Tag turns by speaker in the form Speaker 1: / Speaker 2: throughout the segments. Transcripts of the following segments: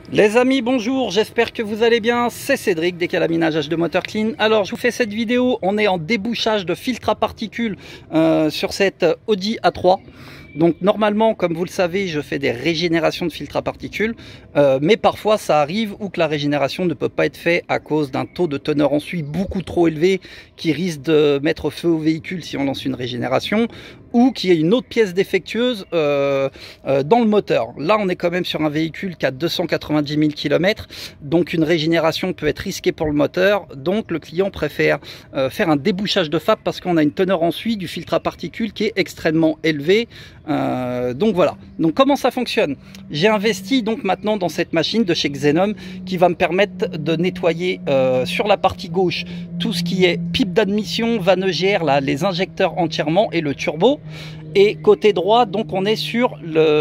Speaker 1: Les amis, bonjour, j'espère que vous allez bien, c'est Cédric d'Ecalaminage H2 Motor Clean. Alors je vous fais cette vidéo, on est en débouchage de filtre à particules sur cette Audi A3. Donc normalement, comme vous le savez, je fais des régénérations de filtres à particules, mais parfois ça arrive où que la régénération ne peut pas être faite à cause d'un taux de teneur en suie beaucoup trop élevé qui risque de mettre feu au véhicule si on lance une régénération, ou qu'il y ait une autre pièce défectueuse dans le moteur. Là, on est quand même sur un véhicule qui a 290 000 km, donc une régénération peut être risquée pour le moteur. Donc le client préfère faire un débouchage de FAP parce qu'on a une teneur en suie du filtre à particules qui est extrêmement élevée. Donc voilà. Donc comment ça fonctionne? J'ai investi donc maintenant dans cette machine de chez Xenom qui va me permettre de nettoyer sur la partie gauche tout ce qui est pipe d'admission, vanne EGR, là, les injecteurs entièrement et le turbo. Et côté droit, donc on est sur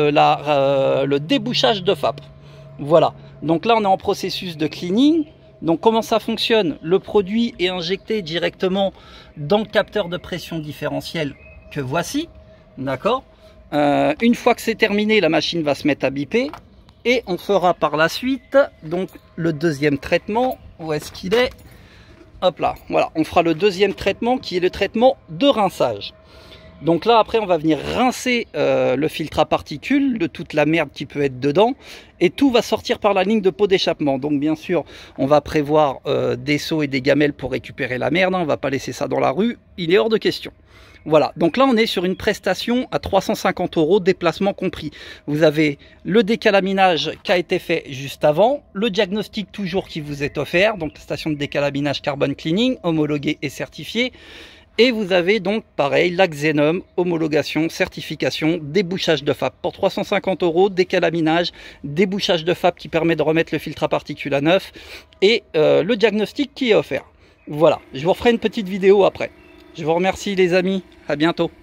Speaker 1: le débouchage de FAP. Voilà. Donc là, on est en processus de cleaning. Donc comment ça fonctionne? Le produit est injecté directement dans le capteur de pression différentielle que voici. D'accord. Une fois que c'est terminé, la machine va se mettre à biper et on fera par la suite donc le deuxième traitement. Où est-ce qu'il est? Hop là, voilà, on fera le deuxième traitement qui est le traitement de rinçage. Donc là, après, on va venir rincer le filtre à particules de toute la merde qui peut être dedans. Et tout va sortir par la ligne de pot d'échappement. Donc bien sûr, on va prévoir des seaux et des gamelles pour récupérer la merde. On ne va pas laisser ça dans la rue. Il est hors de question. Voilà, donc là on est sur une prestation à 350 €, déplacement compris. Vous avez le décalaminage qui a été fait juste avant, le diagnostic toujours qui vous est offert, donc la station de décalaminage carbone cleaning, homologuée et certifiée. Et vous avez donc pareil la Xenom, homologation, certification, débouchage de FAP pour 350 €, décalaminage, débouchage de FAP qui permet de remettre le filtre à particules à neuf et le diagnostic qui est offert. Voilà, je vous referai une petite vidéo après. Je vous remercie les amis, à bientôt.